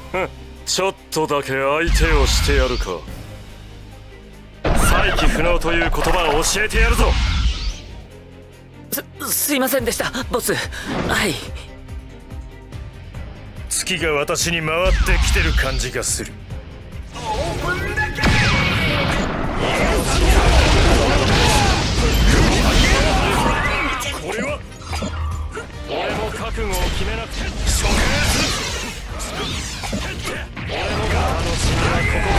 ちょっとだけ相手をしてやるか。再起不能という言葉を教えてやるぞ。 すいませんでしたボス。はい。 月が私に回ってきてる感じがする。これは俺も覚悟を決めなくて。俺の楽しみはここから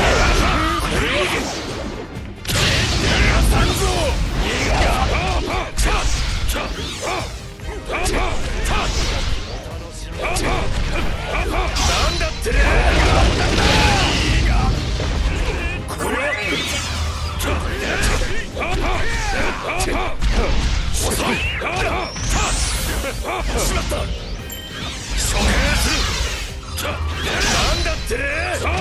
なんだってね。これは遅い。しまった。処刑する。なんだってね。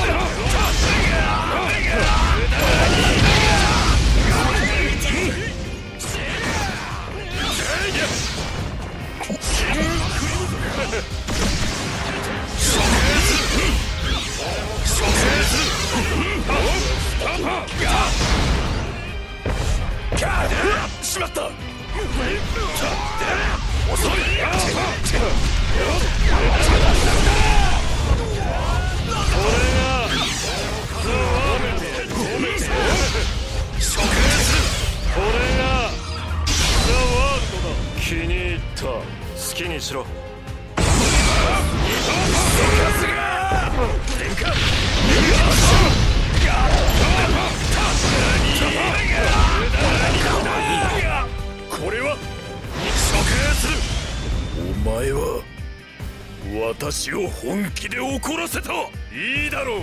しまった。遅い。 気に入った。好きにしろ。 これはお前は私を本気で怒らせた。いいだろう。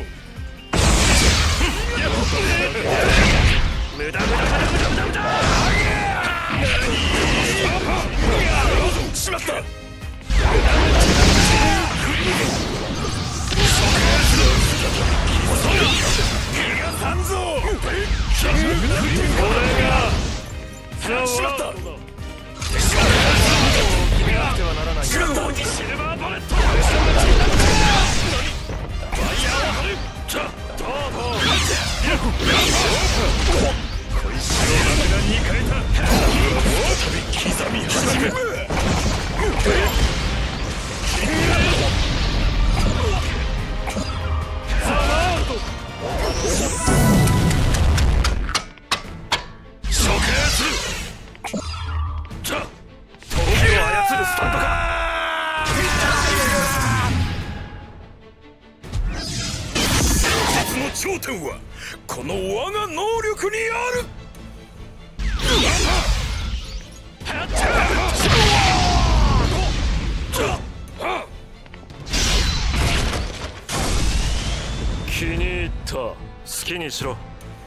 無駄しまった。しまった。シルバーバレット。小石の爆弾に変えた。再び刻み始め。頂点はこの我が能力にある。 気に入った。好きにしろ。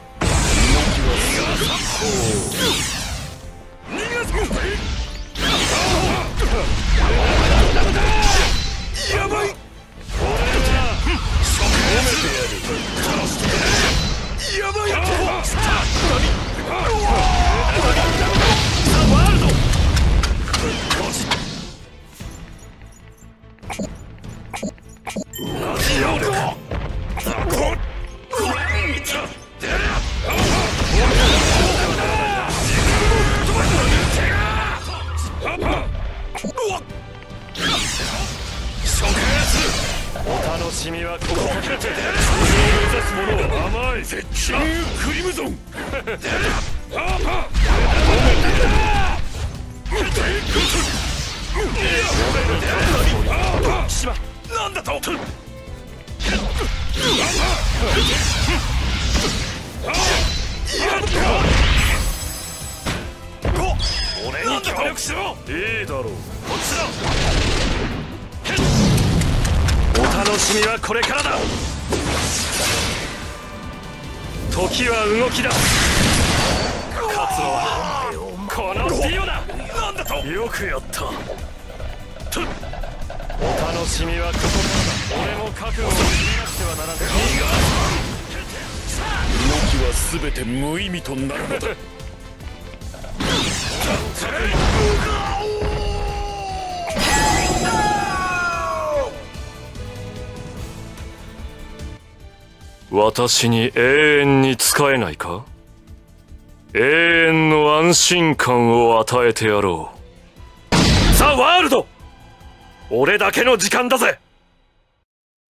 やばい。やばい。 お楽しみはここから。目指すものは甘い。絶頂クリムゾン。 なんだと。俺に協力しろ。 いいだろう。 こっちだ。 お楽しみはこれからだ。時は動き出す。勝つのはこのディオだ。 なんだと。 よくやった。お楽しみはここからだ。俺も覚悟を決めなくてはならない。 動きは全て無意味となるのだ。 私に永遠に仕えないか？永遠の安心感を与えてやろう。ザ・ワールド、俺だけの時間だぜ。